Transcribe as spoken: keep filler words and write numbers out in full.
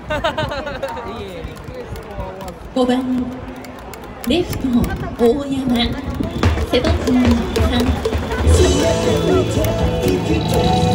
ごばんレフト大山背番号さん。